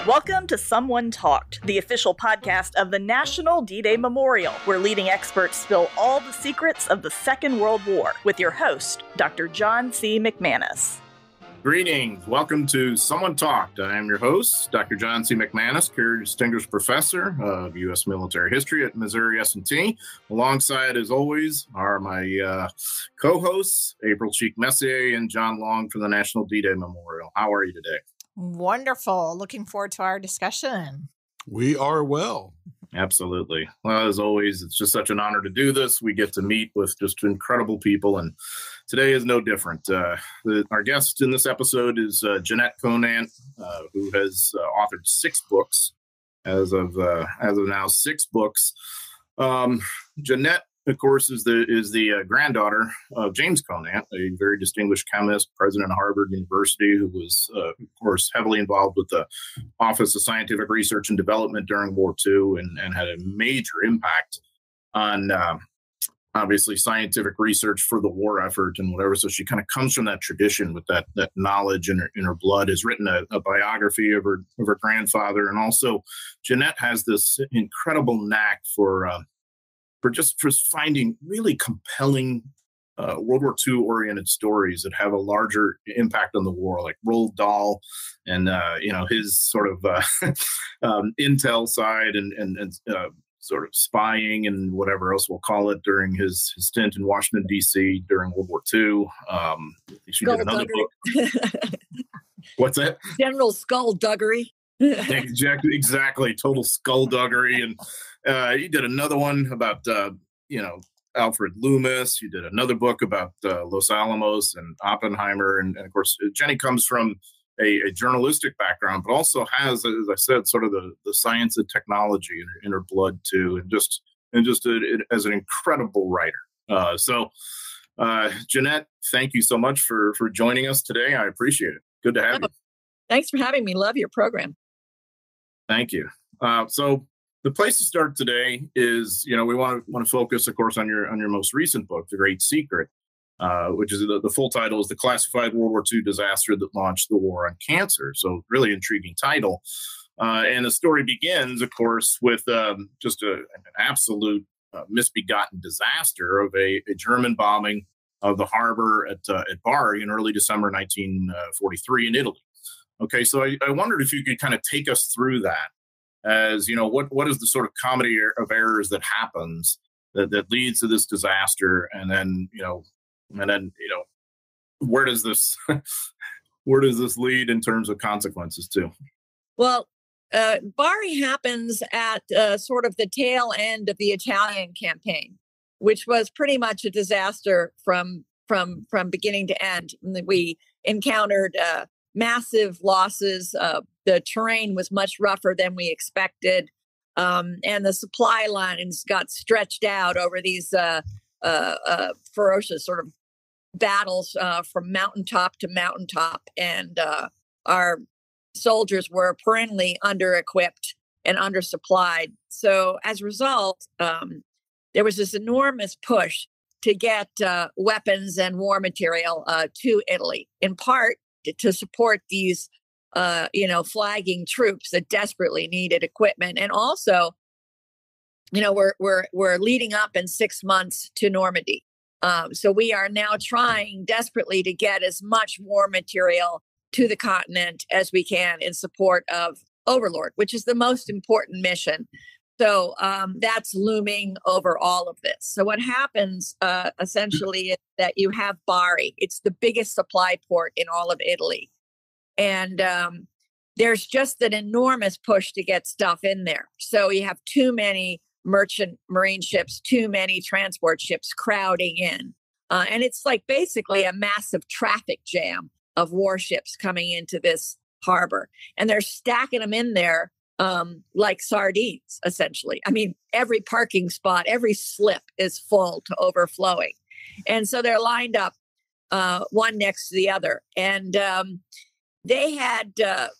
Welcome to Someone Talked, the official podcast of the National D-Day Memorial, where leading experts spill all the secrets of the Second World War, with your host, Dr. John C. McManus. Greetings. Welcome to Someone Talked. I am your host, Dr. John C. McManus, Career Distinguished Professor of U.S. Military History at Missouri S&T. Alongside, as always, are my co-hosts, April Cheek-Messier and John Long from the National D-Day Memorial. How are you today? Wonderful. Looking forward to our discussion. We are well. Absolutely. Well, as always, it's just such an honor to do this. We get to meet with just incredible people, and today is no different. Our guest in this episode is Jennet Conant, who has authored 6 books as of now. 6 books. Jennet, of course, is the granddaughter of James Conant, a very distinguished chemist, president of Harvard University, who was, of course, heavily involved with the Office of Scientific Research and Development during World II and had a major impact on, obviously, scientific research for the war effort and whatever. So she kind of comes from that tradition with that knowledge in her blood. Has written a biography of her grandfather. And also, Jennet has this incredible knack for finding really compelling World War II oriented stories that have a larger impact on the war, like Roald Dahl and his sort of intel side and sort of spying and whatever else we'll call it during his stint in Washington, D.C. during World War II. She did another book. What's that? General Skullduggery. Exactly. Total skullduggery. And you did another one about, Alfred Loomis. You did another book about Los Alamos and Oppenheimer. And of course, Jenny comes from a journalistic background, but also has, as I said, sort of the science and technology in her blood too. And just as an incredible writer. So Jennet, thank you so much for joining us today. I appreciate it. Good to have you. Thanks for having me. Love your program. Thank you. So the place to start today is, we want to focus, of course, on your most recent book, The Great Secret, which is the full title is The Classified World War II Disaster That Launched the War on Cancer. So really intriguing title. And the story begins, of course, with just an absolute misbegotten disaster of a German bombing of the harbor at Bari in early December 1943 in Italy. Okay, so I wondered if you could kind of take us through that, as what is the sort of comedy of errors that happens that leads to this disaster, and then where does this lead in terms of consequences too? Well, Bari happens at sort of the tail end of the Italian campaign, which was pretty much a disaster from beginning to end. We encountered massive losses. The terrain was much rougher than we expected. And the supply lines got stretched out over these ferocious sort of battles from mountaintop to mountaintop. And our soldiers were perennially under-equipped and undersupplied. So as a result, there was this enormous push to get weapons and war material to Italy, in part to support these, flagging troops that desperately needed equipment. And also, we're leading up in 6 months to Normandy. So we are now trying desperately to get as much war material to the continent as we can in support of Overlord, which is the most important mission. So that's looming over all of this. So what happens essentially is that you have Bari. It's the biggest supply port in all of Italy. And there's just an enormous push to get stuff in there. So you have too many merchant marine ships, too many transport ships crowding in. And it's like basically a massive traffic jam of warships coming into this harbor. And they're stacking them in there like sardines, essentially. I mean, every parking spot, every slip is full to overflowing. And so they're lined up one next to the other. And they had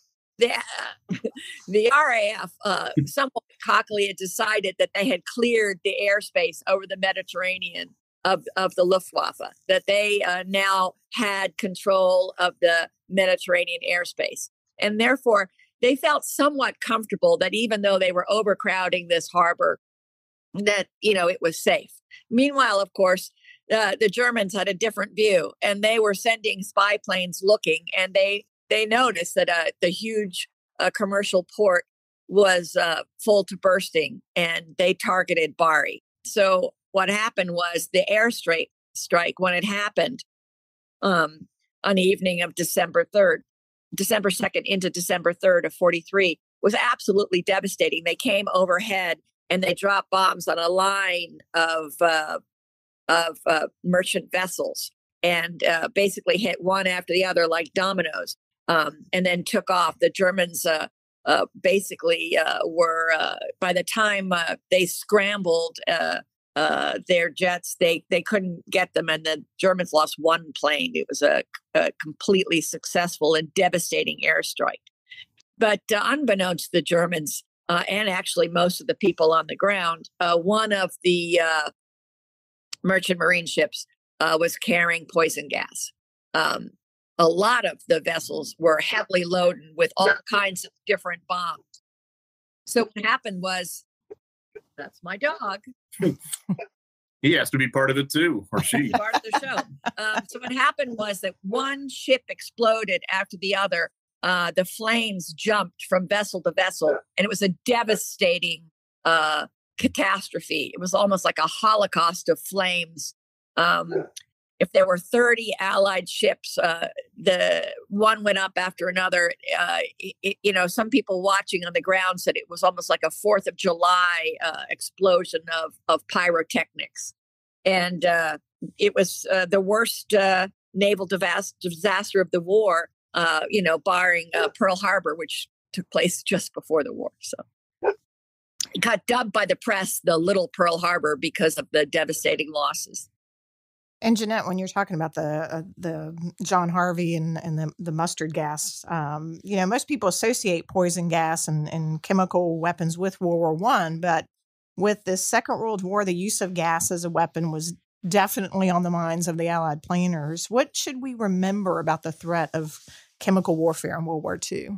the RAF somewhat cockily had decided that they had cleared the airspace over the Mediterranean of the Luftwaffe, that they now had control of the Mediterranean airspace. And therefore, they felt somewhat comfortable that even though they were overcrowding this harbor, that, it was safe. Meanwhile, of course, the Germans had a different view, and they were sending spy planes looking, and they noticed that the huge commercial port was full to bursting, and they targeted Bari. So what happened was the airstrike when it happened on the evening of December 2nd into December 3rd of 43 was absolutely devastating. They came overhead and they dropped bombs on a line of merchant vessels and basically hit one after the other like dominoes, and then took off. The Germans basically were, by the time they scrambled their jets, they couldn't get them, and the Germans lost one plane. It was a completely successful and devastating airstrike. But unbeknownst to the Germans, and actually most of the people on the ground, one of the merchant marine ships was carrying poison gas. A lot of the vessels were heavily loaded with all kinds of different bombs. So what happened was, that's my dog. He has to be part of it too, or she. Part of the show. So what happened was that one ship exploded after the other. The flames jumped from vessel to vessel, and it was a devastating catastrophe. It was almost like a holocaust of flames. If there were 30 Allied ships, the one went up after another. Some people watching on the ground said it was almost like a 4th of July explosion of pyrotechnics. And it was the worst naval disaster of the war, barring Pearl Harbor, which took place just before the war. So it got dubbed by the press the Little Pearl Harbor because of the devastating losses. And Jennet, when you're talking about the John Harvey and the mustard gas, most people associate poison gas and chemical weapons with World War I, but with the Second World War, the use of gas as a weapon was definitely on the minds of the Allied planners. What should we remember about the threat of chemical warfare in World War II?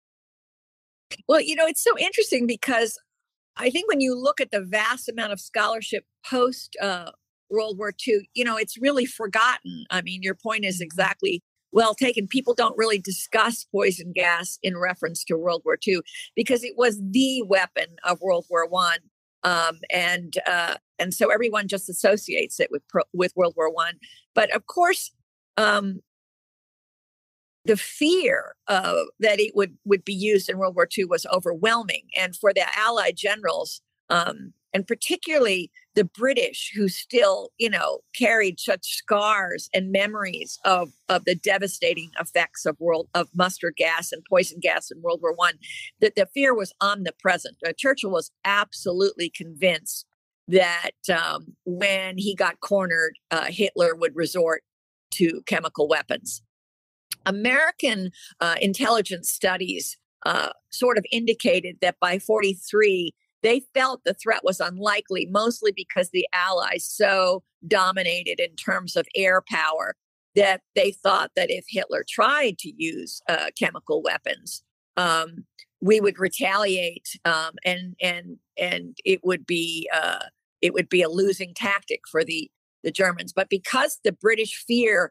Well, it's so interesting because I think when you look at the vast amount of scholarship post World War II, it's really forgotten. I mean, your point is exactly well taken. People don't really discuss poison gas in reference to World War II because it was the weapon of World War I. And so everyone just associates it with World War I. But of course, the fear that it would be used in World War II was overwhelming. And for the Allied generals, and particularly the British, who still, carried such scars and memories of the devastating effects of mustard gas and poison gas in World War I, that the fear was omnipresent. Churchill was absolutely convinced that when he got cornered, Hitler would resort to chemical weapons. American intelligence studies sort of indicated that by 43, they felt the threat was unlikely, mostly because the Allies so dominated in terms of air power that they thought that if Hitler tried to use chemical weapons, we would retaliate, and it would be a losing tactic for the Germans. But because the British fear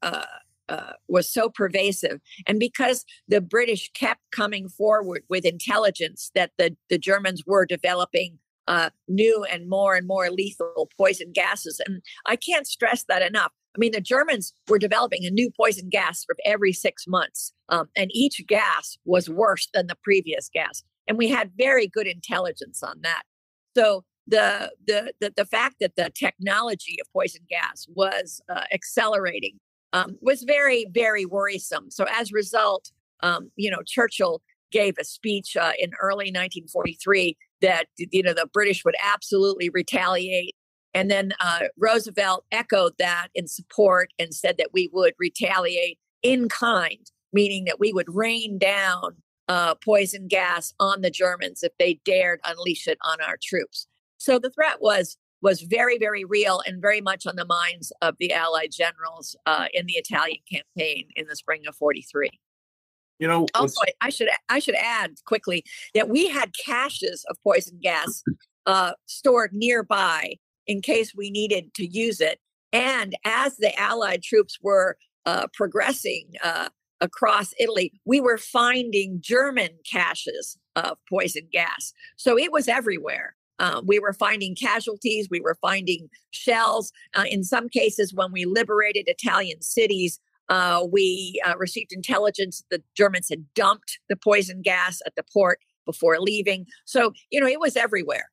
was so pervasive, and because the British kept coming forward with intelligence that the Germans were developing new and more lethal poison gases. And I can't stress that enough. I mean, the Germans were developing a new poison gas for every 6 months, and each gas was worse than the previous gas. And we had very good intelligence on that. So the fact that the technology of poison gas was accelerating was very, very worrisome. So as a result, Churchill gave a speech in early 1943 that, the British would absolutely retaliate. And then Roosevelt echoed that in support and said that we would retaliate in kind, meaning that we would rain down poison gas on the Germans if they dared unleash it on our troops. So the threat was very, very real and very much on the minds of the Allied generals in the Italian campaign in the spring of 43. Also, I should add quickly that we had caches of poison gas stored nearby in case we needed to use it. And as the Allied troops were progressing across Italy, we were finding German caches of poison gas. So it was everywhere. We were finding casualties. We were finding shells. In some cases, when we liberated Italian cities, we received intelligence the Germans had dumped the poison gas at the port before leaving. So, it was everywhere.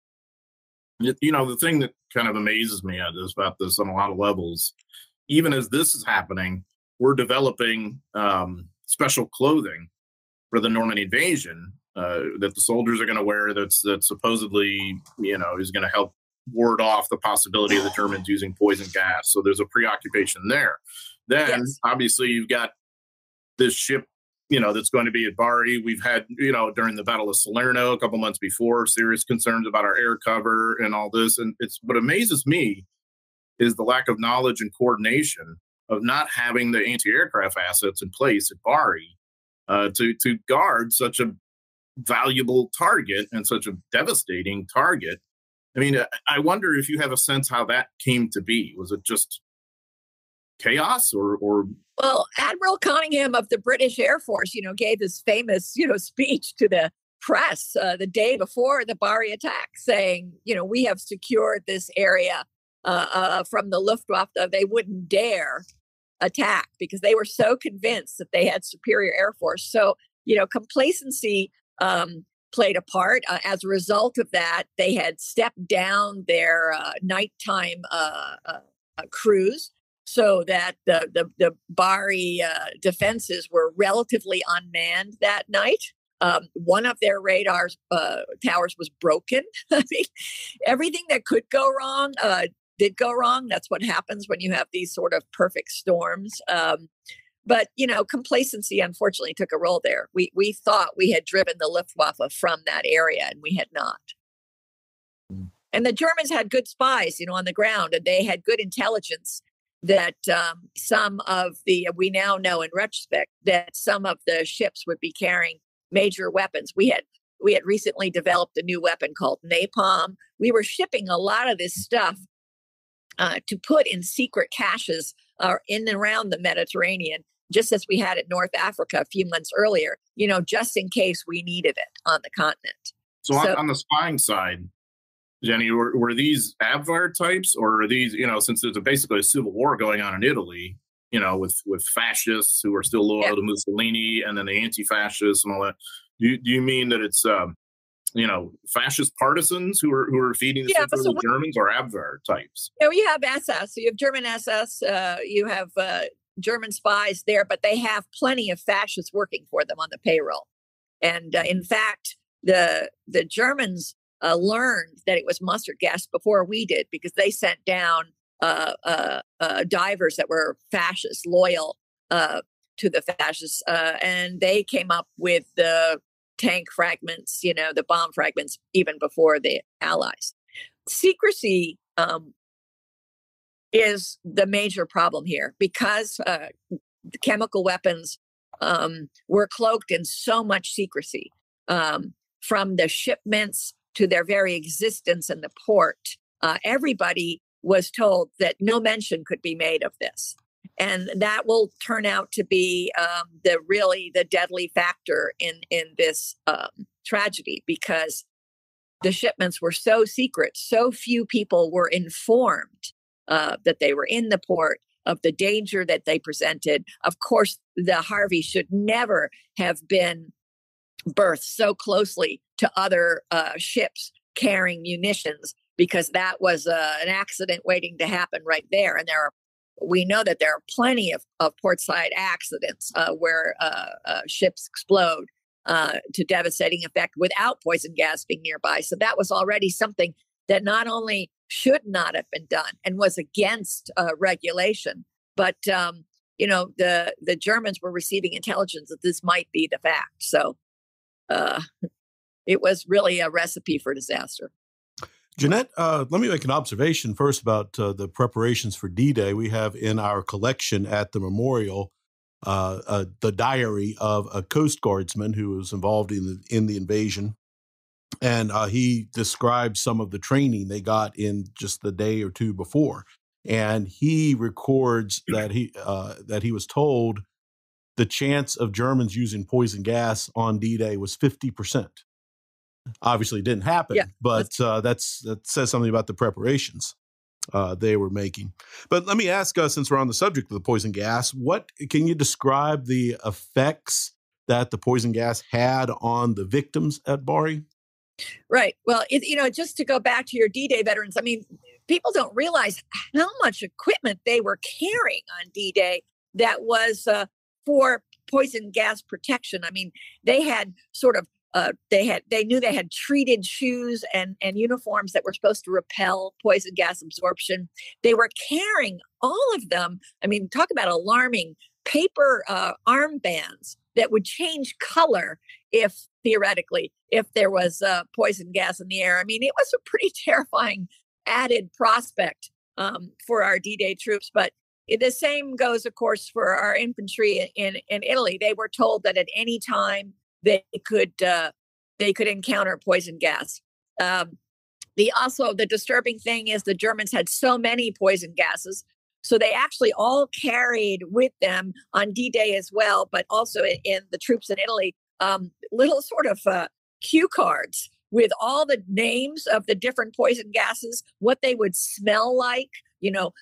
The thing that kind of amazes me about this on a lot of levels, even as this is happening, we're developing special clothing for the Normandy invasion that the soldiers are going to wear that supposedly, is going to help ward off the possibility of the Germans using poison gas. So there's a preoccupation there. Then, yes, obviously, you've got this ship, that's going to be at Bari. We've had, during the Battle of Salerno a couple months before, serious concerns about our air cover and all this. And what amazes me is the lack of knowledge and coordination of not having the anti-aircraft assets in place at Bari to guard such a valuable target and such a devastating target. I mean, I wonder if you have a sense how that came to be. Was it just chaos or? Well, Admiral Cunningham of the British Air Force, gave this famous, speech to the press the day before the Bari attack saying, we have secured this area from the Luftwaffe. They wouldn't dare attack because they were so convinced that they had superior Air Force. So, complacency played a part. As a result of that, they had stepped down their nighttime crews so that the Bari defenses were relatively unmanned that night. One of their radar towers was broken. I mean, everything that could go wrong did go wrong. That's what happens when you have these sort of perfect storms. But, complacency, unfortunately, took a role there. We thought we had driven the Luftwaffe from that area, and we had not. And the Germans had good spies, on the ground, and they had good intelligence that we now know in retrospect, that some of the ships would be carrying major weapons. We had recently developed a new weapon called napalm. We were shipping a lot of this stuff to put in secret caches in and around the Mediterranean, just as we had in North Africa a few months earlier, just in case we needed it on the continent. So on the spying side, Jenny, were these Abwehr types, or are these, since there's basically a civil war going on in Italy, with fascists who are still loyal to Mussolini, and then the anti-fascists and all that, do you mean that it's, fascist partisans who are feeding the Central Germans, or Abwehr types? You have SS. So you have German SS. You have German spies there, but they have plenty of fascists working for them on the payroll. And in fact, the Germans learned that it was mustard gas before we did, because they sent down divers that were fascists, loyal to the fascists, and they came up with the tank fragments, the bomb fragments, even before the Allies. Secrecy is the major problem here, because the chemical weapons were cloaked in so much secrecy, from the shipments to their very existence in the port. Everybody was told that no mention could be made of this. And that will turn out to be the deadly factor in this tragedy, because the shipments were so secret. So few people were informed that they were in the port, of the danger that they presented. Of course, the Harvey should never have been berthed so closely to other ships carrying munitions, because that was an accident waiting to happen right there. And we know that there are plenty of portside accidents where ships explode to devastating effect without poison gas being nearby. So that was already something that not only should not have been done and was against regulation, but the Germans were receiving intelligence that this might be the fact. So it was really a recipe for disaster. Jennet, let me make an observation first about the preparations for D-Day. We have in our collection at the memorial the diary of a Coast Guardsman who was involved in the invasion. And he described some of the training they got in just the day or two before. And he records that he was told the chance of Germans using poison gas on D-Day was 50%. Obviously, it didn't happen, but that says something about the preparations they were making. But let me ask, since we're on the subject of the poison gas, what can you describe the effects that the poison gas had on the victims at Bari? Right. Well, just to go back to your D-Day veterans, I mean, people don't realize how much equipment they were carrying on D-Day that was for poison gas protection. I mean, they had sort of they knew they had treated shoes and uniforms that were supposed to repel poison gas absorption. They were carrying all of them. I mean, talk about alarming paper armbands that would change color theoretically, if there was poison gas in the air. I mean, it was a pretty terrifying added prospect for our D-Day troops. But the same goes, of course, for our infantry in Italy. They were told that at any time they could encounter poison gas. The disturbing thing is the Germans had so many poison gases, so they actually all carried with them on D-Day as well, but also in the troops in Italy, little sort of cue cards with all the names of the different poison gases, what they would smell like. We know,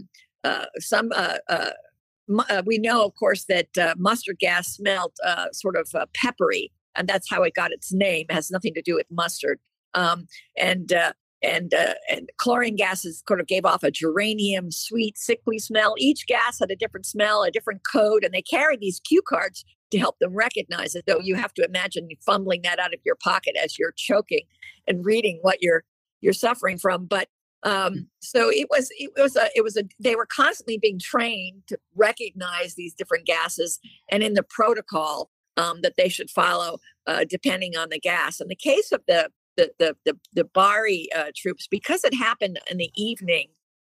of course, that mustard gas smelled sort of peppery, and that's how it got its name. It has nothing to do with mustard. And chlorine gases sort of gave off a geranium, sweet, sickly smell. Each gas had a different smell, a different code, and they carried these cue cards to help them recognize it. Though you have to imagine fumbling that out of your pocket as you're choking and reading what you're suffering from. But so they were constantly being trained to recognize these different gases and in the protocol that they should follow depending on the gas. In the case of the Bari troops, because it happened in the evening,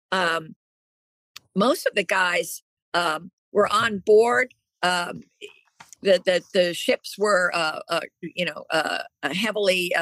most of the guys were on board. The ships were, heavily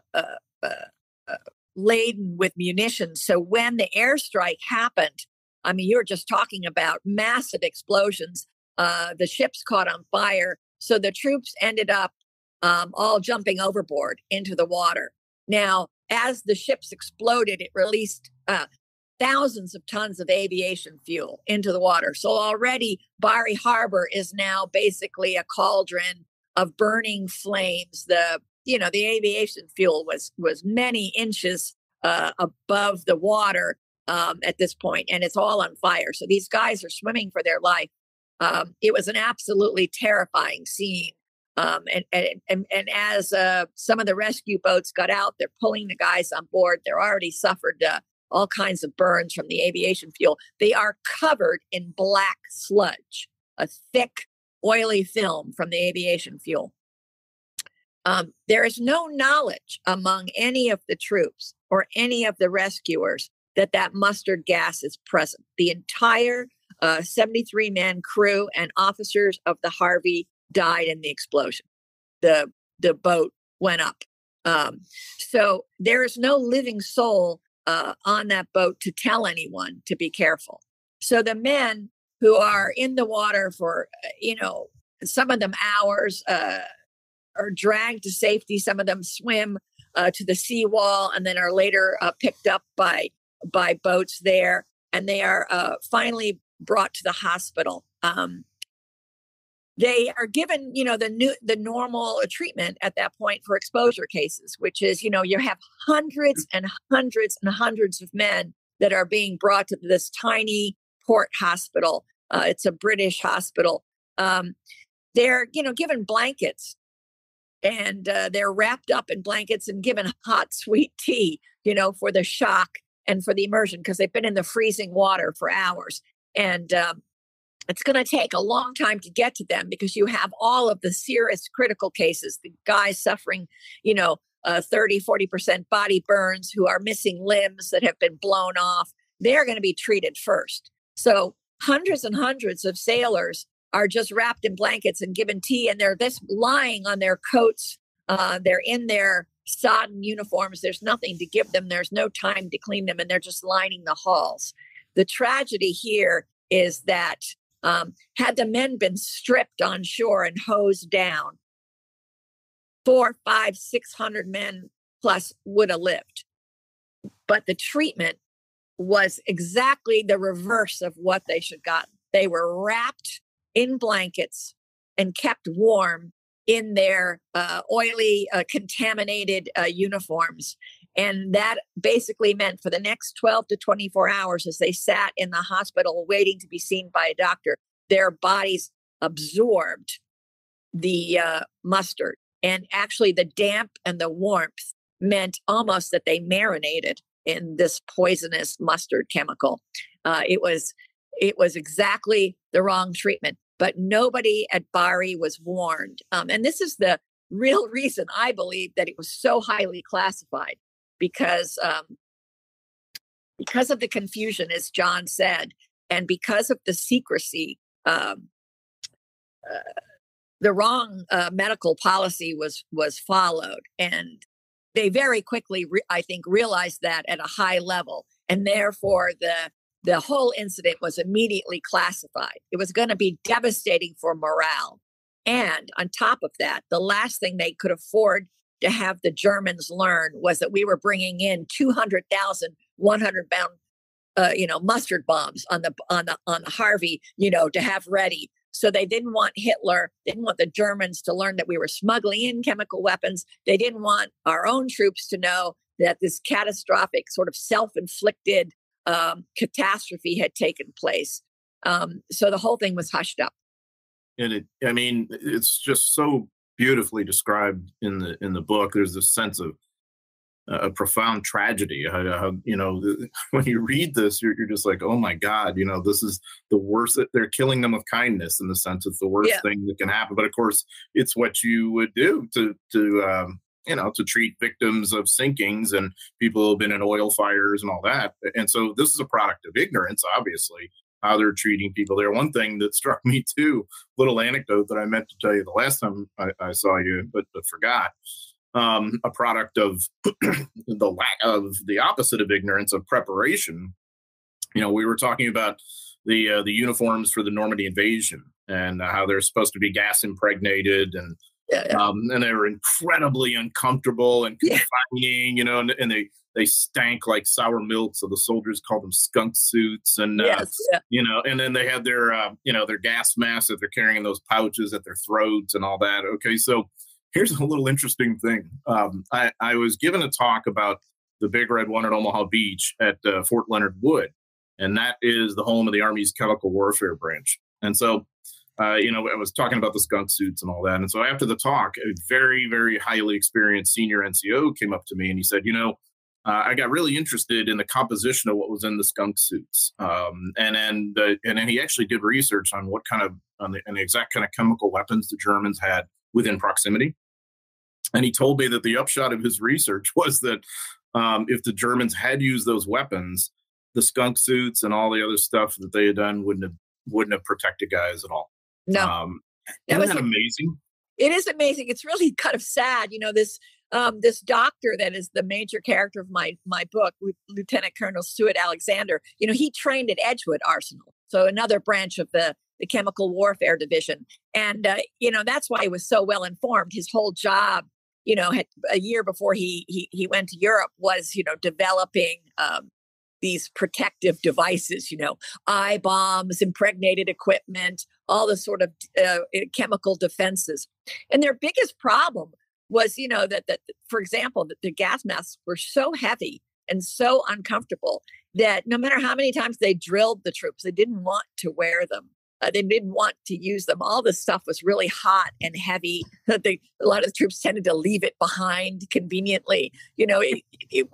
laden with munitions. So when the airstrike happened, I mean, you were just talking about massive explosions. The ships caught on fire. So the troops ended up all jumping overboard into the water. Now, as the ships exploded, it released thousands of tons of aviation fuel into the water. So already Bari Harbor is now basically a cauldron of burning flames. The aviation fuel was many inches above the water at this point, and it's all on fire. So these guys are swimming for their life. It was an absolutely terrifying scene. And as some of the rescue boats got out, they're pulling the guys on board. They're already suffered all kinds of burns from the aviation fuel. They are covered in black sludge, a thick, oily film from the aviation fuel. There is no knowledge among any of the troops or any of the rescuers that mustard gas is present. The entire 73-man crew and officers of the Harvey died in the explosion. The boat went up. So there is no living soul on that boat to tell anyone to be careful. So the men who are in the water for, some of them hours, are dragged to safety. Some of them swim to the seawall and then are later picked up by boats there. And they are finally brought to the hospital. They are given, the normal treatment at that point for exposure cases, which is, you have hundreds and hundreds and hundreds of men that are being brought to this tiny port hospital. It's a British hospital. They're, given blankets, and they're wrapped up in blankets and given hot, sweet tea, for the shock and for the immersion, because they've been in the freezing water for hours. And it's going to take a long time to get to them because you have all of the serious critical cases, the guys suffering, 30-40% body burns, who are missing limbs that have been blown off. They're going to be treated first. So hundreds and hundreds of sailors are just wrapped in blankets and given tea, and they're this lying on their coats. They're in their sodden uniforms. There's nothing to give them. There's no time to clean them, and they're just lining the halls. The tragedy here is that had the men been stripped on shore and hosed down, 400, 500, 600 men plus would have lived. But the treatment was exactly the reverse of what they should have gotten. They were wrapped in blankets and kept warm in their oily, contaminated uniforms. And that basically meant for the next 12 to 24 hours, as they sat in the hospital waiting to be seen by a doctor, their bodies absorbed the mustard. And actually the damp and the warmth meant almost that they marinated in this poisonous mustard chemical. It was exactly the wrong treatment, but nobody at Bari was warned. And this is the real reason I believe that it was so highly classified, because of the confusion, as John said, and because of the secrecy. The wrong medical policy was followed, and they very quickly, I think, realized that at a high level, and therefore the whole incident was immediately classified. It was going to be devastating for morale, and on top of that, the last thing they could afford to have the Germans learn was that we were bringing in 200,000 100-pound, mustard bombs on the Harvey, to have ready. So they didn't want Hitler, didn't want the Germans to learn that we were smuggling in chemical weapons. They didn't want our own troops to know that this catastrophic sort of self-inflicted catastrophe had taken place. So the whole thing was hushed up. And it's just so beautifully described in the book. There's this sense of a profound tragedy. When you read this, you're just like, oh my God, this is the worst. They're killing them with kindness, in the sense it's the worst thing that can happen. But of course, it's what you would do to treat victims of sinkings and people who have been in oil fires and all that. And so this is a product of ignorance, obviously, how they're treating people there. One thing that struck me too, little anecdote that I meant to tell you the last time I saw you, but forgot. A product of the lack of the opposite of ignorance, of preparation. We were talking about the uniforms for the Normandy invasion and how they're supposed to be gas impregnated, and they were incredibly uncomfortable and confining, and they stank like sour milk, so the soldiers called them skunk suits, and and then they had their their gas masks that they're carrying in those pouches at their throats and all that. Okay, so here's a little interesting thing. I was given a talk about the Big Red One at Omaha Beach at Fort Leonard Wood, and that is the home of the Army's chemical warfare branch. And so, I was talking about the skunk suits and all that. And so after the talk, a very, very highly experienced senior NCO came up to me and he said, I got really interested in the composition of what was in the skunk suits. And then he actually did research on what kind of, on the exact kind of chemical weapons the Germans had within proximity. And he told me that the upshot of his research was that if the Germans had used those weapons, the skunk suits and all the other stuff that they had done wouldn't have protected guys at all. No. Isn't that amazing? It is amazing. It's really kind of sad. This doctor that is the major character of my book, Lieutenant Colonel Stuart Alexander, he trained at Edgewood Arsenal. So another branch of the chemical warfare division. And, that's why he was so well informed. His whole job, had, a year before he went to Europe was, developing these protective devices, eye bombs, impregnated equipment, all the sort of chemical defenses. And their biggest problem was, that for example, that the gas masks were so heavy and so uncomfortable that no matter how many times they drilled the troops, they didn't want to wear them. They didn't want to use them. All this stuff was really hot and heavy. A lot of the troops tended to leave it behind conveniently. It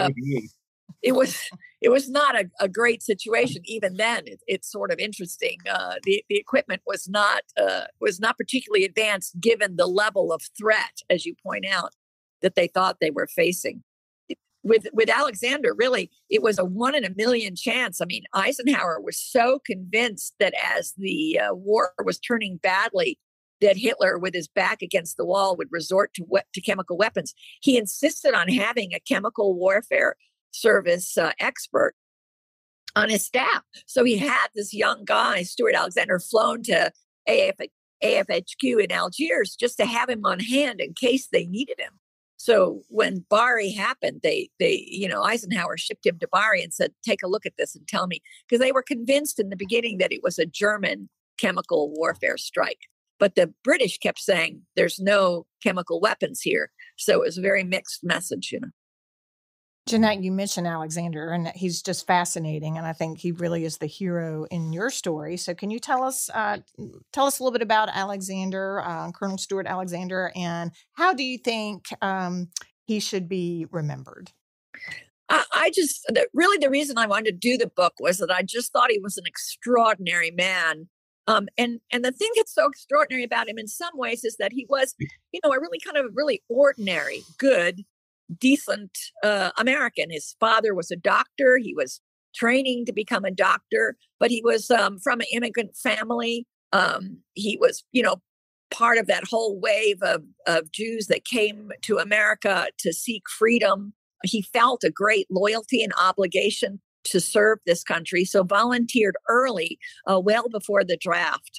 was not a great situation. Even then, it's sort of interesting. The equipment was not particularly advanced given the level of threat, as you point out, that they thought they were facing. with Alexander, really, it was a 1 in a million chance. I mean, Eisenhower was so convinced that as the war was turning badly, that Hitler, with his back against the wall, would resort to chemical weapons. He insisted on having a chemical warfare service expert on his staff. So he had this young guy, Stuart Alexander, flown to AFHQ in Algiers just to have him on hand in case they needed him. So when Bari happened, Eisenhower shipped him to Bari and said, take a look at this and tell me, because they were convinced in the beginning that it was a German chemical warfare strike. But the British kept saying there's no chemical weapons here. So it was a very mixed message, Jennet, you mentioned Alexander, and he's just fascinating, and I think he really is the hero in your story. So, can you tell us a little bit about Alexander, Colonel Stuart Alexander, and how do you think he should be remembered? Really, the reason I wanted to do the book was that I just thought he was an extraordinary man. And the thing that's so extraordinary about him in some ways is that he was, a really ordinary, good, decent American. His father was a doctor. He was training to become a doctor, but he was from an immigrant family. He was, part of that whole wave of Jews that came to America to seek freedom. He felt a great loyalty and obligation to serve this country, so volunteered early, well before the draft.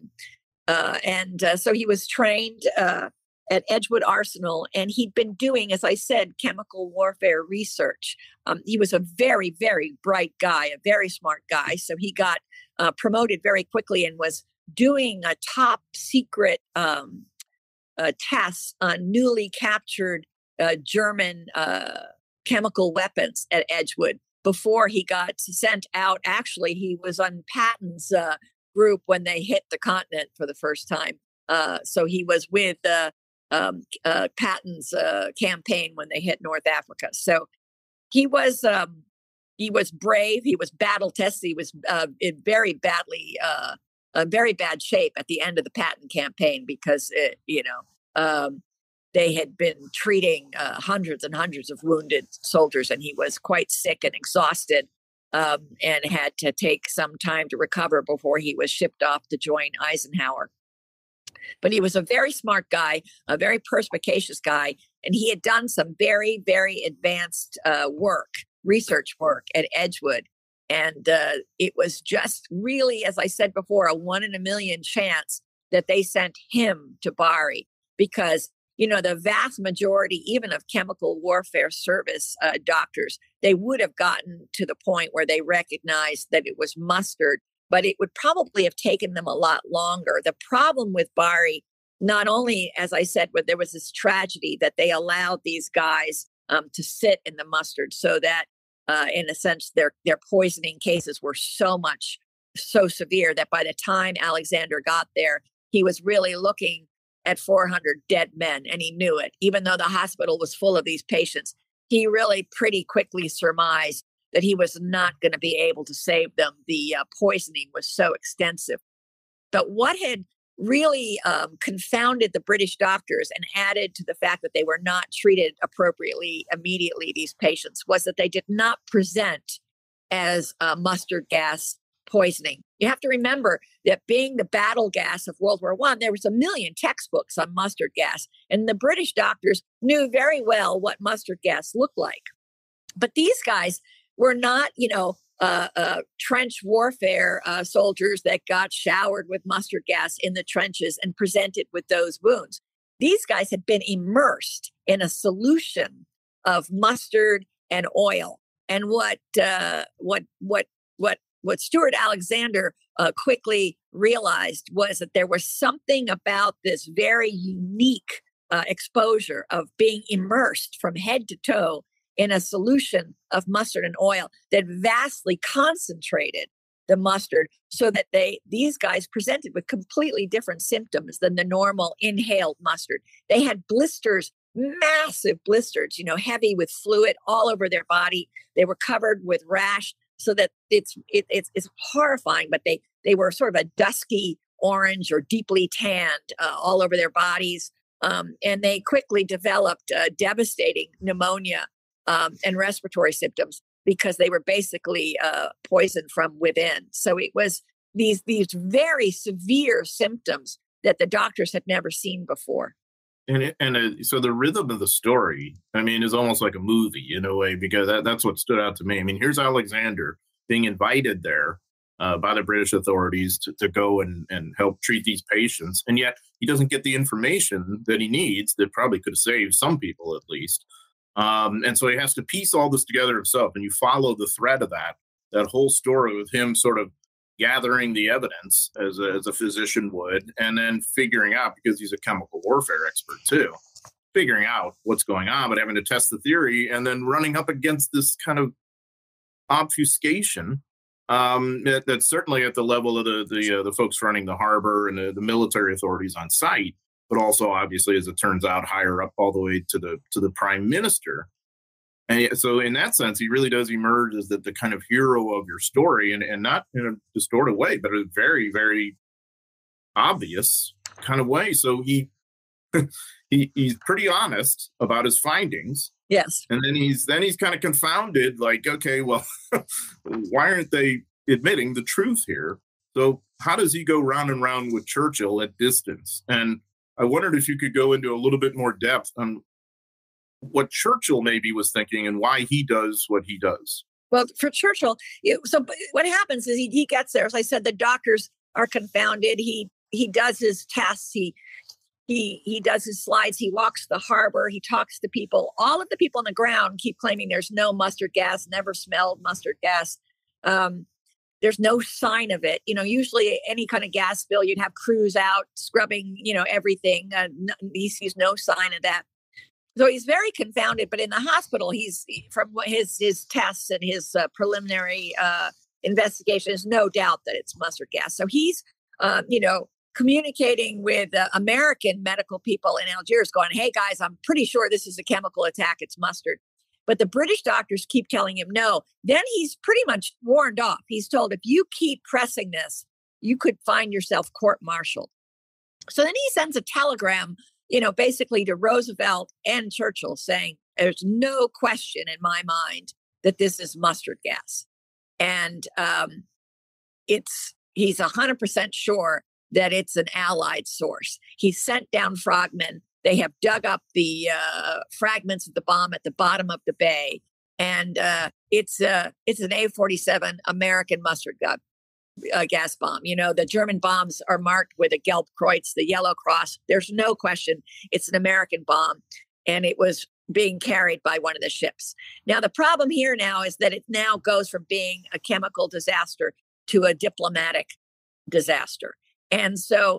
So he was trained at Edgewood Arsenal, and he'd been doing, as I said, chemical warfare research. He was a very, very bright guy, a very smart guy. So he got promoted very quickly and was doing a top secret test on newly captured German chemical weapons at Edgewood before he got sent out. Actually, he was on Patton's group when they hit the continent for the first time. So he was with Patton's campaign when they hit North Africa. So he was brave. He was battle tested. He was in very bad shape at the end of the Patton campaign because they had been treating hundreds and hundreds of wounded soldiers, and he was quite sick and exhausted, and had to take some time to recover before he was shipped off to join Eisenhower. But he was a very smart guy, a very perspicacious guy, and he had done some very, very advanced research work at Edgewood. And it was just really, as I said before, a 1 in a million chance that they sent him to Bari because, the vast majority, even of chemical warfare service doctors, they would have gotten to the point where they recognized that it was mustard, but it would probably have taken them a lot longer. The problem with Bari, not only, as I said, but there was this tragedy that they allowed these guys to sit in the mustard so that, in a sense, their poisoning cases were so severe that by the time Alexander got there, he was really looking at 400 dead men, and he knew it. Even though the hospital was full of these patients, he really pretty quickly surmised that he was not going to be able to save them. The poisoning was so extensive. But what had really confounded the British doctors and added to the fact that they were not treated appropriately immediately, these patients, was that they did not present as mustard gas poisoning. You have to remember that being the battle gas of World War I, there was 1 million textbooks on mustard gas, and the British doctors knew very well what mustard gas looked like. But these guys were not, trench warfare soldiers that got showered with mustard gas in the trenches and presented with those wounds. These guys had been immersed in a solution of mustard and oil. And what Stuart Alexander quickly realized was that there was something about this very unique exposure of being immersed from head to toe in a solution of mustard and oil that vastly concentrated the mustard so that these guys presented with completely different symptoms than the normal inhaled mustard. They had blisters, massive blisters, heavy with fluid all over their body. They were covered with rash so that it's horrifying, but they were sort of a dusky orange or deeply tanned all over their bodies. And they quickly developed devastating pneumonia. and respiratory symptoms because they were basically poisoned from within. So it was these very severe symptoms that the doctors had never seen before. So the rhythm of the story, I mean, is almost like a movie in a way, because that's what stood out to me. I mean, here's Alexander being invited there by the British authorities to go and help treat these patients. And yet he doesn't get the information that he needs that probably could have saved some people at least. And so he has to piece all this together himself. And you follow the thread of that whole story with him sort of gathering the evidence as a physician would, and then figuring out, because he's a chemical warfare expert too, figuring out what's going on, but having to test the theory and then running up against this kind of obfuscation that's certainly at the level of the folks running the harbor and the military authorities on site, but also obviously, as it turns out, higher up all the way to the prime minister. And so in that sense, he really does emerge as the kind of hero of your story, and not in a distorted way, but a very, very obvious kind of way. So he's pretty honest about his findings. Yes. And then he's kind of confounded, like, okay, well, why aren't they admitting the truth here? So how does he go round and round with Churchill at distance? And I wondered if you could go into a little bit more depth on what Churchill maybe was thinking and why he does what he does. Well, for Churchill, so what happens is he gets there. As I said, the doctors are confounded. He does his tests. He does his slides. He walks the harbor. He talks to people. All of the people on the ground keep claiming there's no mustard gas, never smelled mustard gas. There's no sign of it. Usually any kind of gas spill, you'd have crews out scrubbing, everything. He sees no sign of that. So he's very confounded, but in the hospital, from his tests and his preliminary investigation, there's no doubt that it's mustard gas. So he's, communicating with American medical people in Algiers going, hey, guys, I'm pretty sure this is a chemical attack. It's mustard. But the British doctors keep telling him no. Then he's pretty much warned off. He's told, if you keep pressing this, you could find yourself court-martialed. So then he sends a telegram basically to Roosevelt and Churchill saying, there's no question in my mind that this is mustard gas. And he's 100% sure that it's an Allied source. He sent down frogmen. They have dug up the fragments of the bomb at the bottom of the bay. And it's an A-47 American mustard gas bomb. The German bombs are marked with a Gelb Kreuz, the yellow cross. There's no question it's an American bomb, and it was being carried by one of the ships. Now, the problem here now is that it now goes from being a chemical disaster to a diplomatic disaster. And so,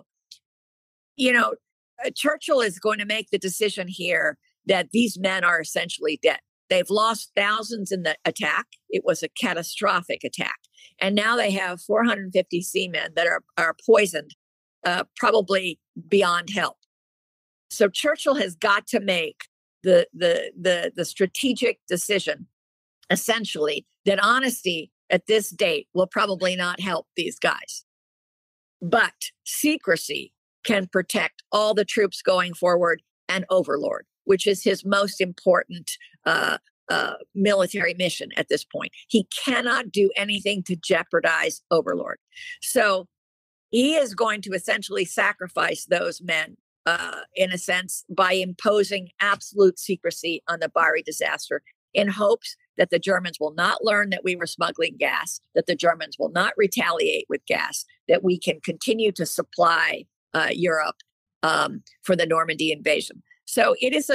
Churchill is going to make the decision here that these men are essentially dead. They've lost thousands in the attack. It was a catastrophic attack. And now they have 450 seamen that are poisoned, probably beyond help. So Churchill has got to make the strategic decision, essentially, that honesty at this date will probably not help these guys. But secrecy can protect all the troops going forward and Overlord, which is his most important military mission at this point. He cannot do anything to jeopardize Overlord. So he is going to essentially sacrifice those men, in a sense, by imposing absolute secrecy on the Bari disaster in hopes that the Germans will not learn that we were smuggling gas, that the Germans will not retaliate with gas, that we can continue to supply Europe for the Normandy invasion. So it is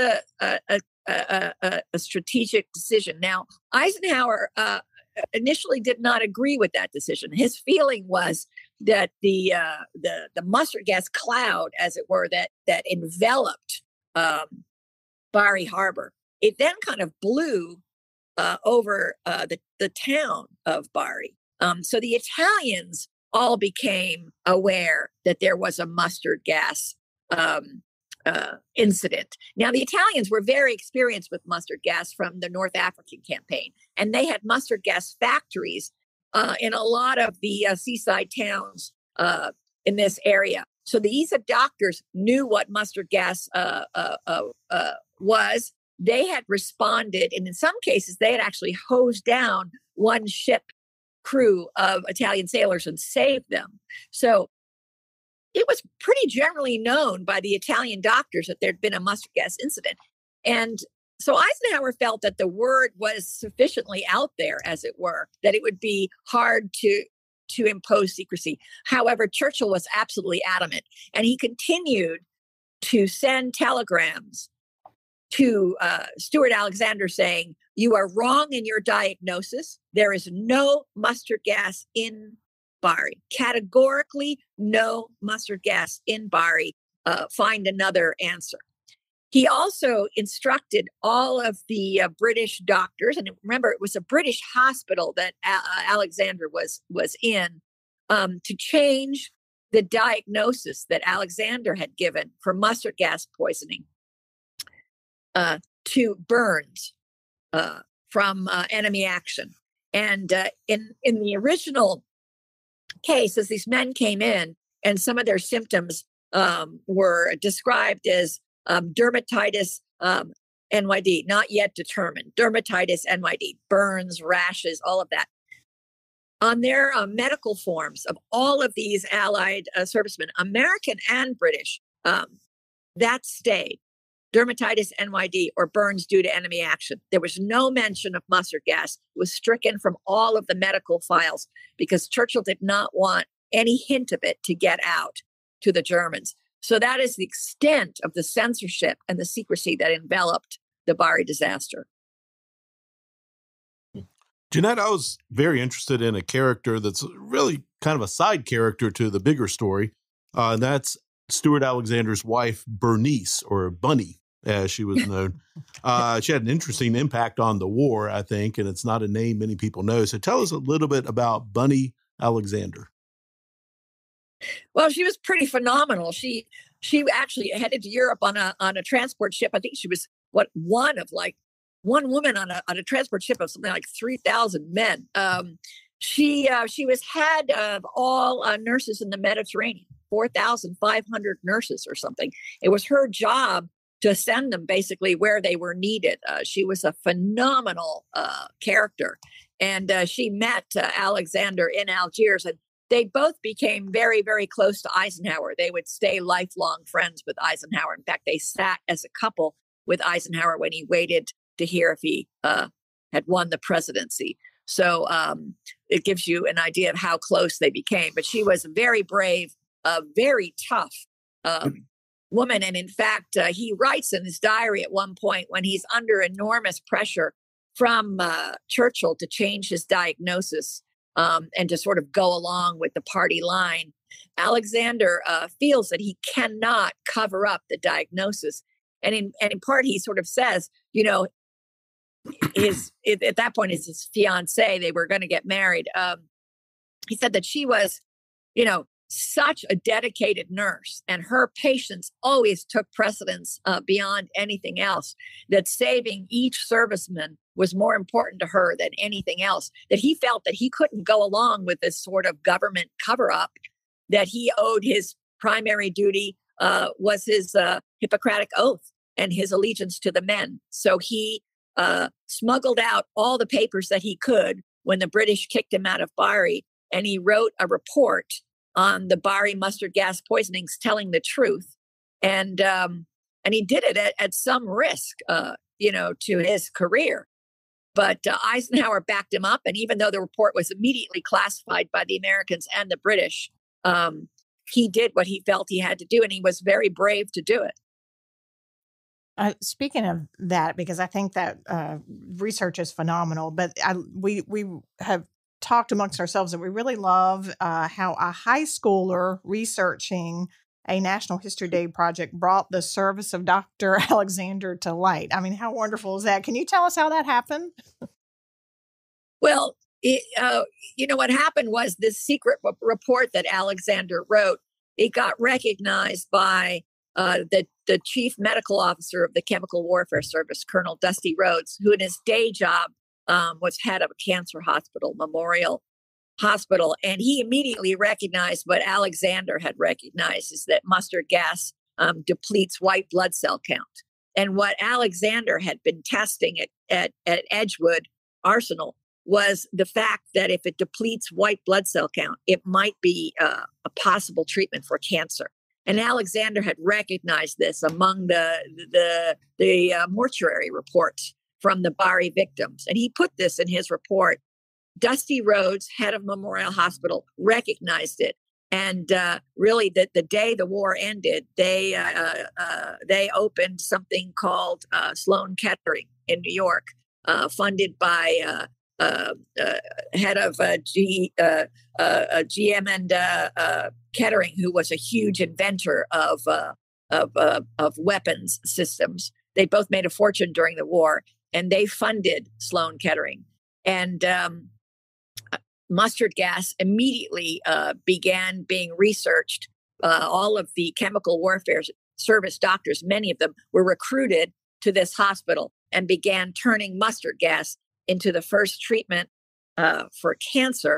a strategic decision. Now, Eisenhower initially did not agree with that decision. His feeling was that the mustard gas cloud, as it were, that enveloped Bari Harbor, it then kind of blew over the town of Bari. So the Italians all became aware that there was a mustard gas incident. Now, the Italians were very experienced with mustard gas from the North African campaign, and they had mustard gas factories in a lot of the seaside towns in this area. So these doctors knew what mustard gas was. they had responded, and in some cases, they had actually hosed down one ship crew of Italian sailors and saved them. So it was pretty generally known by the Italian doctors that there'd been a mustard gas incident. And so Eisenhower felt that the word was sufficiently out there, as it were, that it would be hard to impose secrecy. However, Churchill was absolutely adamant, and he continued to send telegrams to Stuart Alexander saying, "You are wrong in your diagnosis. There is no mustard gas in Bari. Categorically, no mustard gas in Bari. Find another answer." He also instructed all of the British doctors, and remember, it was a British hospital that Alexander was in, to change the diagnosis that Alexander had given for mustard gas poisoning to burns from enemy action. And in the original case, as these men came in, and some of their symptoms were described as dermatitis NYD, not yet determined, dermatitis NYD, burns, rashes, all of that. On their medical forms of all of these Allied servicemen, American and British, that stayed. Dermatitis NYD or burns due to enemy action. There was no mention of mustard gas. It was stricken from all of the medical files because Churchill did not want any hint of it to get out to the Germans. So that is the extent of the censorship and the secrecy that enveloped the Bari disaster. Jennet, I was very interested in a character that's really kind of a side character to the bigger story. And that's Stuart Alexander's wife, Bernice, or Bunny, as she was known. She had an interesting impact on the war, I think, and it's not a name many people know. So tell us a little bit about Bunny Alexander. Well, she was pretty phenomenal. She actually headed to Europe on a transport ship. I think she was one woman on a transport ship of something like 3,000 men. She was head of all nurses in the Mediterranean, 4,500 nurses or something. It was her job to send them basically where they were needed. She was a phenomenal character. And she met Alexander in Algiers, and they both became very, very close to Eisenhower. They would stay lifelong friends with Eisenhower. In fact, they sat as a couple with Eisenhower when he waited to hear if he had won the presidency. So it gives you an idea of how close they became. But she was a very brave, very tough woman. And in fact, he writes in his diary at one point when he's under enormous pressure from Churchill to change his diagnosis and to sort of go along with the party line. Alexander feels that he cannot cover up the diagnosis. And in part, he sort of says, at that point, his fiancée, they were going to get married. He said that she was, such a dedicated nurse, and her patients always took precedence beyond anything else, that saving each serviceman was more important to her than anything else, that he felt that he couldn't go along with this sort of government cover-up, that he owed his primary duty was his Hippocratic oath and his allegiance to the men. So he smuggled out all the papers that he could when the British kicked him out of Bari, and he wrote a report on the Bari mustard gas poisonings, telling the truth. And he did it at some risk, to his career. But Eisenhower backed him up. And even though the report was immediately classified by the Americans and the British, he did what he felt he had to do. And he was very brave to do it. Speaking of that, because I think that research is phenomenal, but we have talked amongst ourselves that we really love how a high schooler researching a National History Day project brought the service of Dr. Alexander to light. I mean, how wonderful is that? Can you tell us how that happened? Well, what happened was this secret report that Alexander wrote, it got recognized by the chief medical officer of the Chemical Warfare Service, Colonel Dusty Rhodes, who in his day job was head of a cancer hospital, Memorial Hospital. And he immediately recognized what Alexander had recognized, is that mustard gas depletes white blood cell count. And what Alexander had been testing at Edgewood Arsenal was the fact that if it depletes white blood cell count, it might be a possible treatment for cancer. And Alexander had recognized this among the mortuary reports from the Bari victims. And he put this in his report. Dusty Rhodes, head of Memorial Hospital, recognized it. And really, the day the war ended, they opened something called Sloan Kettering in New York, funded by head of GM and Kettering, who was a huge inventor of weapons systems. They both made a fortune during the war, and they funded Sloan Kettering. And mustard gas immediately began being researched. All of the chemical warfare service doctors, many of them were recruited to this hospital and began turning mustard gas into the first treatment for cancer.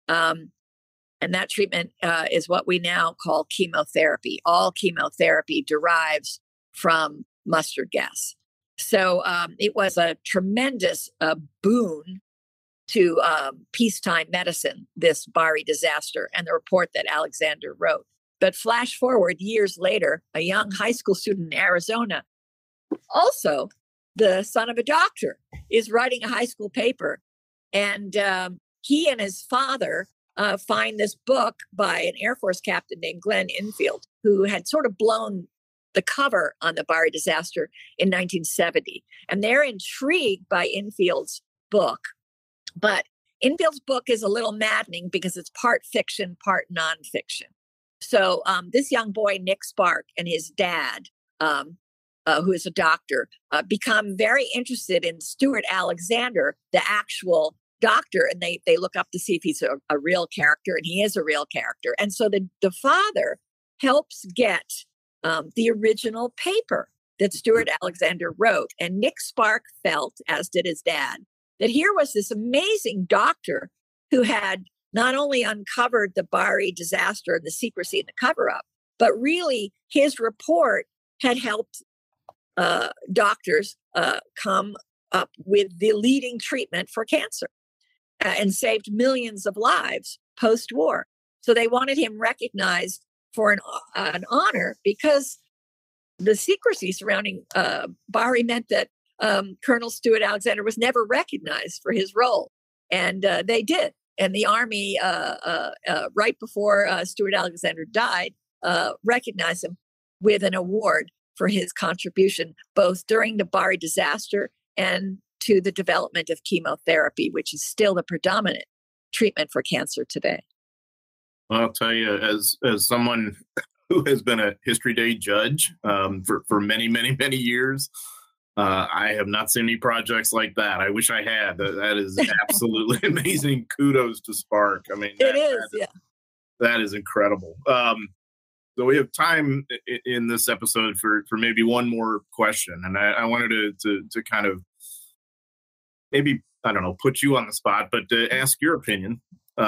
And that treatment is what we now call chemotherapy. All chemotherapy derives from mustard gas. So it was a tremendous boon to peacetime medicine, this Bari disaster, and the report that Alexander wrote. But flash forward years later, a young high school student in Arizona, also the son of a doctor, is writing a high school paper. And he and his father find this book by an Air Force captain named Glenn Infield, who had sort of blown the cover on the Bari disaster in 1970. And they're intrigued by Infield's book. But Infield's book is a little maddening because it's part fiction, part nonfiction. So this young boy, Nick Spark, and his dad, who is a doctor, become very interested in Stuart Alexander, the actual doctor, and they look up to see if he's a real character, and he is a real character. And so the father helps get the original paper that Stuart Alexander wrote. And Nick Spark felt, as did his dad, that here was this amazing doctor who had not only uncovered the Bari disaster and the secrecy and the cover-up, but really his report had helped doctors come up with the leading treatment for cancer and saved millions of lives post-war. So they wanted him recognized for an honor because the secrecy surrounding Bari meant that Colonel Stuart Alexander was never recognized for his role. And they did. And the Army, right before Stuart Alexander died, recognized him with an award for his contribution, both during the Bari disaster and to the development of chemotherapy, which is still the predominant treatment for cancer today. Well, I'll tell you, as someone who has been a History Day judge for many, many, many years, I have not seen any projects like that. I wish I had. That is absolutely amazing. Kudos to Spark. I mean, that is incredible. So we have time in this episode for maybe one more question, and I wanted to kind of maybe, I don't know, put you on the spot, but to ask your opinion.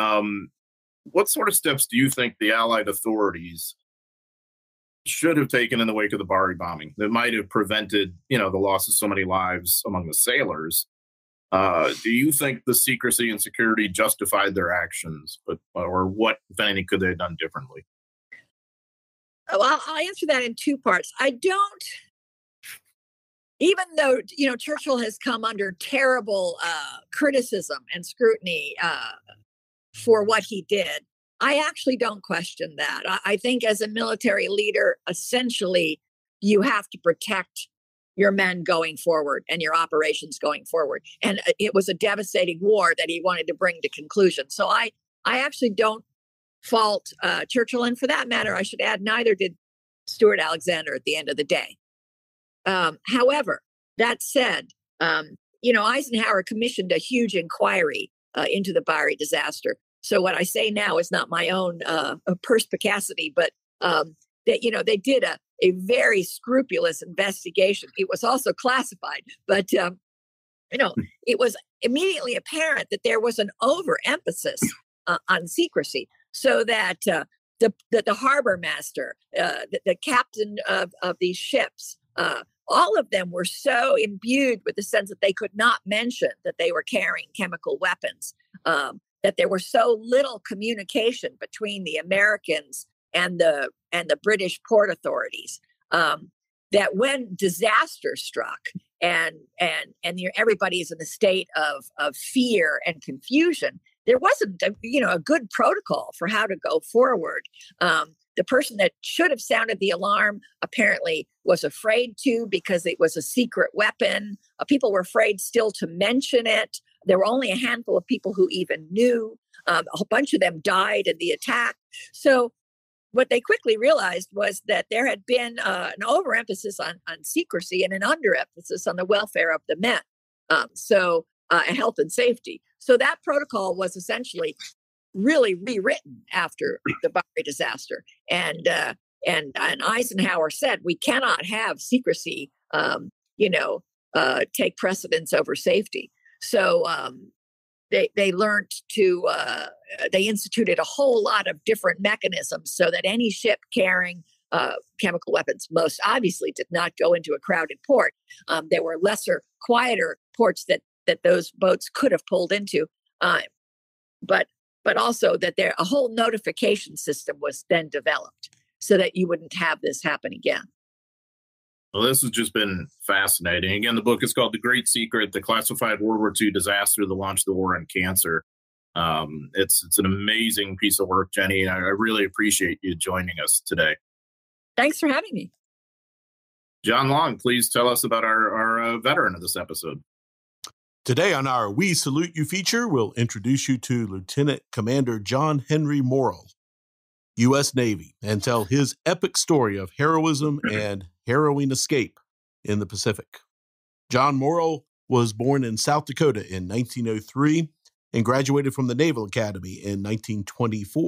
What sort of steps do you think the Allied authorities should have taken in the wake of the Bari bombing that might have prevented, the loss of so many lives among the sailors? Do you think the secrecy and security justified their actions, or what, if anything, could they have done differently? Well, I'll answer that in two parts. I don't, even though, Churchill has come under terrible criticism and scrutiny for what he did, I actually don't question that. I think as a military leader, essentially, you have to protect your men going forward and your operations going forward. And it was a devastating war that he wanted to bring to conclusion. So I actually don't fault Churchill. And for that matter, I should add, neither did Stuart Alexander at the end of the day. However, that said, Eisenhower commissioned a huge inquiry into the Bari disaster. So what I say now is not my own perspicacity, but that they did a very scrupulous investigation. It was also classified, but it was immediately apparent that there was an overemphasis on secrecy, so that the harbor master, the captain of these ships, all of them were so imbued with the sense that they could not mention that they were carrying chemical weapons, that there was so little communication between the Americans and the British port authorities, that when disaster struck and everybody is in a state of fear and confusion, there wasn't a good protocol for how to go forward. The person that should have sounded the alarm apparently was afraid to, because it was a secret weapon. People were afraid still to mention it. There were only a handful of people who even knew. A whole bunch of them died in the attack. So what they quickly realized was that there had been an overemphasis on secrecy and an underemphasis on the welfare of the men, and health and safety. So that protocol was essentially really rewritten after the Bahrain disaster. And Eisenhower said, we cannot have secrecy, take precedence over safety. So they learned to, they instituted a whole lot of different mechanisms so that any ship carrying chemical weapons most obviously did not go into a crowded port. There were lesser, quieter ports that those boats could have pulled into. But also that a whole notification system was then developed so that you wouldn't have this happen again. Well, this has just been fascinating. Again, the book is called The Great Secret, The Classified World War II Disaster that Launched the War on Cancer. It's an amazing piece of work, Jenny, and I really appreciate you joining us today. Thanks for having me. John Long, please tell us about our veteran of this episode. Today on our We Salute You feature, we'll introduce you to Lieutenant Commander John Henry Morrill, U.S. Navy, and tell his epic story of heroism and harrowing escape in the Pacific. John Morrill was born in South Dakota in 1903 and graduated from the Naval Academy in 1924.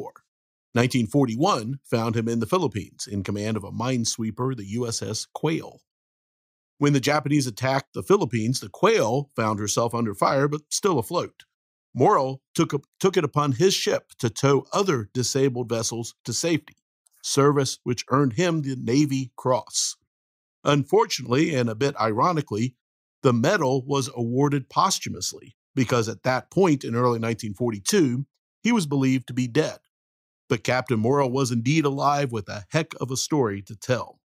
1941 found him in the Philippines in command of a minesweeper, the USS Quail. When the Japanese attacked the Philippines, the Quail found herself under fire but still afloat. Morrill took it upon his ship to tow other disabled vessels to safety, service which earned him the Navy Cross. Unfortunately, and a bit ironically, the medal was awarded posthumously because at that point in early 1942, he was believed to be dead. But Captain Morrill was indeed alive with a heck of a story to tell.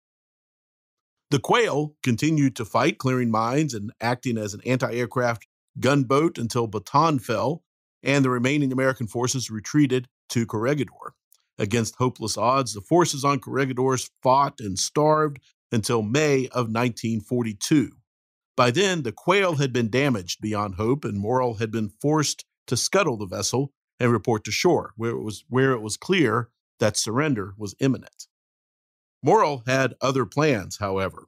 The Quail continued to fight, clearing mines and acting as an anti-aircraft gunboat until Bataan fell, and the remaining American forces retreated to Corregidor. Against hopeless odds, the forces on Corregidor fought and starved until May of 1942. By then, the Quail had been damaged beyond hope, and Morrill had been forced to scuttle the vessel and report to shore, where it was clear that surrender was imminent. Morrill had other plans, however.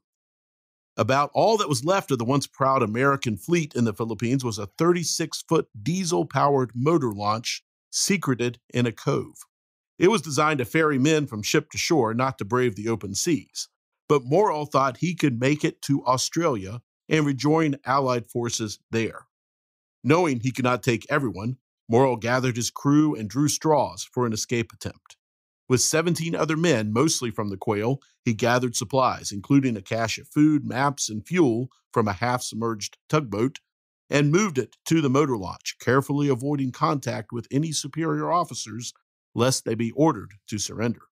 About all that was left of the once proud American fleet in the Philippines was a 36-foot diesel-powered motor launch secreted in a cove. It was designed to ferry men from ship to shore, not to brave the open seas. But Morrill thought he could make it to Australia and rejoin Allied forces there. Knowing he could not take everyone, Morrill gathered his crew and drew straws for an escape attempt. With 17 other men, mostly from the Quail, he gathered supplies, including a cache of food, maps, and fuel from a half-submerged tugboat, and moved it to the motor launch, carefully avoiding contact with any superior officers, lest they be ordered to surrender.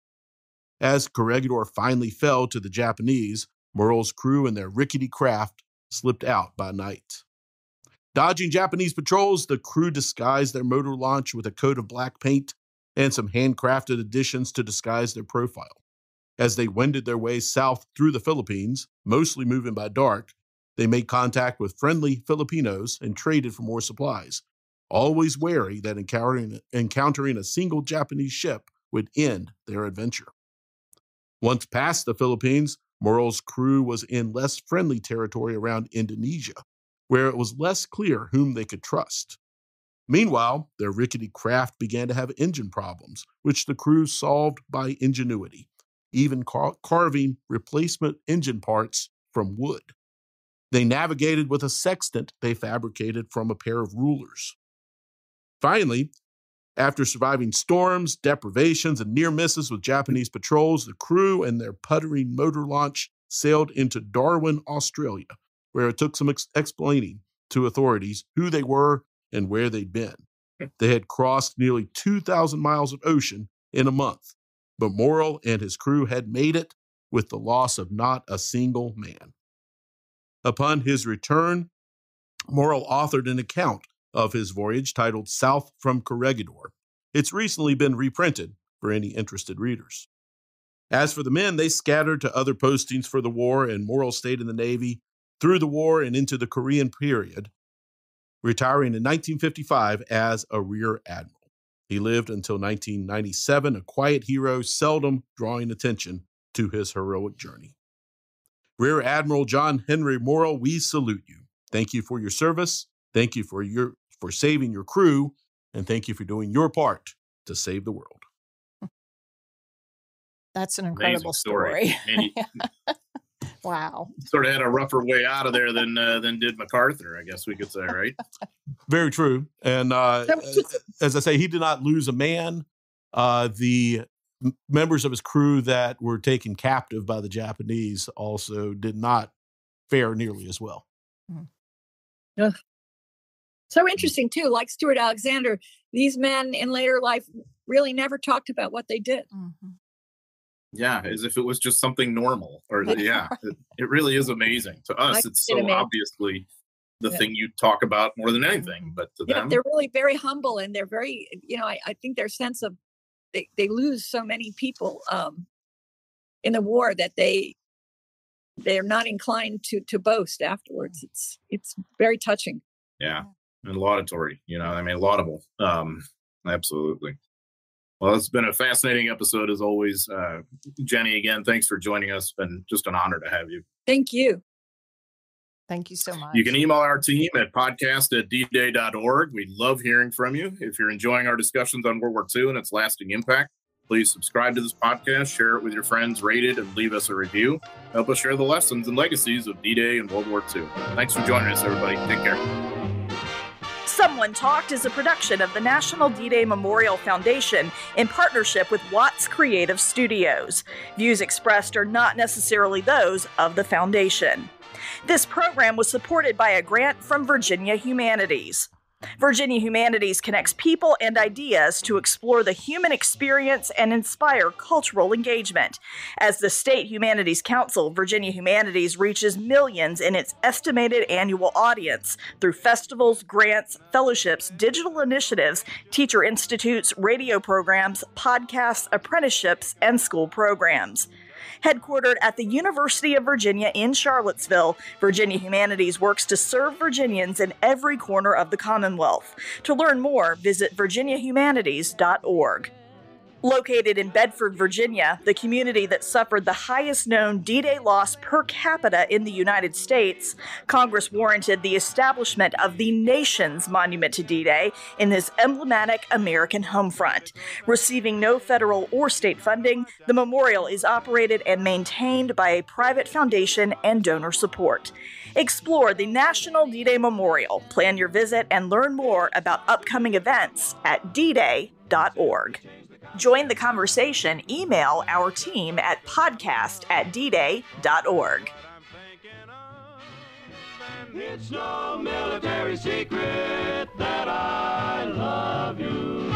As Corregidor finally fell to the Japanese, Morrill's crew and their rickety craft slipped out by night. Dodging Japanese patrols, the crew disguised their motor launch with a coat of black paint and some handcrafted additions to disguise their profile. As they wended their way south through the Philippines, mostly moving by dark, they made contact with friendly Filipinos and traded for more supplies, always wary that encountering a single Japanese ship would end their adventure. Once past the Philippines, Morrill's crew was in less friendly territory around Indonesia, where it was less clear whom they could trust. Meanwhile, their rickety craft began to have engine problems, which the crew solved by ingenuity, even carving replacement engine parts from wood. They navigated with a sextant they fabricated from a pair of rulers. Finally, after surviving storms, deprivations, and near misses with Japanese patrols, the crew and their puttering motor launch sailed into Darwin, Australia, where it took some explaining to authorities who they were and where they'd been. They had crossed nearly 2,000 miles of ocean in a month, but Morrill and his crew had made it with the loss of not a single man. Upon his return, Morrill authored an account of his voyage titled South from Corregidor. It's recently been reprinted for any interested readers. As for the men, they scattered to other postings for the war, and Morrill stayed in the Navy through the war and into the Korean period, retiring in 1955 as a Rear Admiral. He lived until 1997, a quiet hero, seldom drawing attention to his heroic journey. Rear Admiral John Henry Morrill, we salute you. Thank you for your service. Thank you for saving your crew, and thank you for doing your part to save the world. That's an incredible story. Wow. Sort of had a rougher way out of there than did MacArthur, I guess we could say, right? Very true. And as I say, he did not lose a man. The members of his crew that were taken captive by the Japanese also did not fare nearly as well. Mm. So interesting, too. Like Stuart Alexander, these men in later life really never talked about what they did. Mm-hmm. Yeah, as if it was just something normal. Or yeah, it really is amazing. To us, it's so obviously the thing you talk about more than anything. But to them, they're really very humble, and they're very, I think their sense of they lose so many people in the war that they're not inclined to boast afterwards. It's very touching. Yeah, and laudatory. Laudable. Absolutely. Well, it's been a fascinating episode as always. Jenny, again, thanks for joining us. It's been just an honor to have you. Thank you. Thank you so much. You can email our team at podcast@dday.org. We love hearing from you. If you're enjoying our discussions on World War II and its lasting impact, please subscribe to this podcast, share it with your friends, rate it, and leave us a review. Help us share the lessons and legacies of D-Day and World War II. Thanks for joining us, everybody. Take care. Someone Talked is a production of the National D-Day Memorial Foundation in partnership with Watts Creative Studios. Views expressed are not necessarily those of the foundation. This program was supported by a grant from Virginia Humanities. Virginia Humanities connects people and ideas to explore the human experience and inspire cultural engagement. As the State Humanities Council, Virginia Humanities reaches millions in its estimated annual audience through festivals, grants, fellowships, digital initiatives, teacher institutes, radio programs, podcasts, apprenticeships, and school programs. Headquartered at the University of Virginia in Charlottesville, Virginia Humanities works to serve Virginians in every corner of the Commonwealth. To learn more, visit virginiahumanities.org. Located in Bedford, Virginia, the community that suffered the highest known D-Day loss per capita in the United States, Congress warranted the establishment of the nation's monument to D-Day in this emblematic American homefront. Receiving no federal or state funding, the memorial is operated and maintained by a private foundation and donor support. Explore the National D-Day Memorial, plan your visit, and learn more about upcoming events at dday.org. Join the conversation. Email our team at podcast@dday.org. It's no military secret that I love you.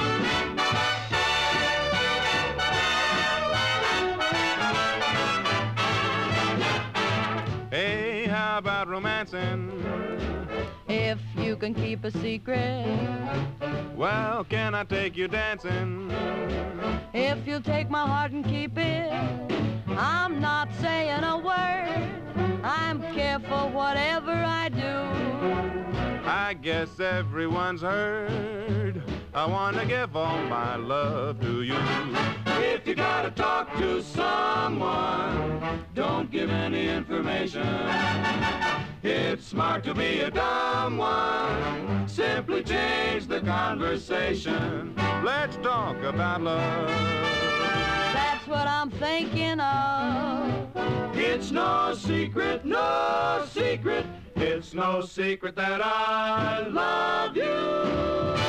Hey, how about romancing? If you can keep a secret, well, can I take you dancing? if you'll take my heart and keep it, I'm not saying a word. I'm careful whatever I do. I guess everyone's heard. I want to give all my love to you. If you gotta talk to someone, don't give any information. It's smart to be a dumb one. Simply change the conversation. Let's talk about love. That's what I'm thinking of. It's no secret, no secret. It's no secret that I love you.